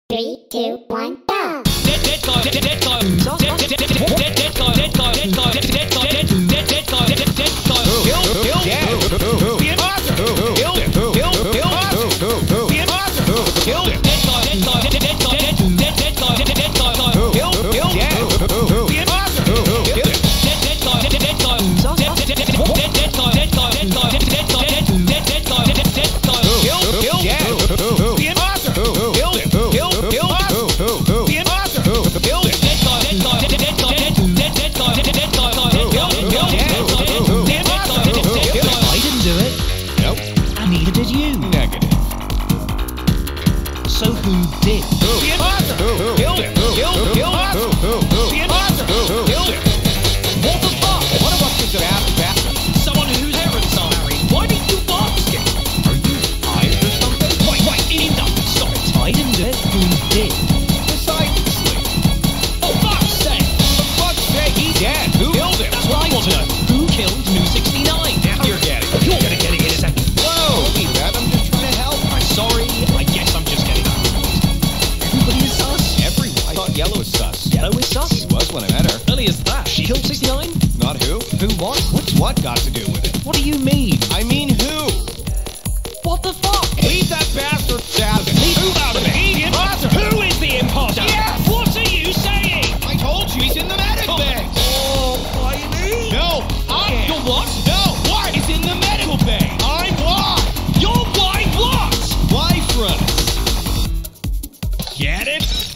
3, 2, 1, go! Neither did you. Negative. So who did? The imposter! Killed it! The imposter! Killed it! What the fuck? One of us is an ass bastard. Someone whose parents are married. Why didn't you ask it? Are you tired or something? Wait, enough! Stop it! I didn't do it. Who did? Decide to sleep. For fuck's sake! For fuck's sake, he's dead! Who killed him? That's what I want to know. Who killed New 69? Now you're getting it. You're gonna get it in a second. Whoa! Don't be that. I'm just trying to help. I'm sorry. I guess I'm just getting out. Everybody is sus. Everyone. I thought Yellow was sus. Yellow is sus? She was when I met her. Early as that. She killed 69? Not who. Who what? What's what got to do with it? What do you mean? I mean who? What the fuck? Leave that bastard out of it. Move out of it. The imposter. Who is the imposter? Yes! What are you saying? I told you he's in the medical bay. Oh, why me? No, I'm. You're what? No, what? He's in the medical bay. I'm why? You're why what? Why front? Get it?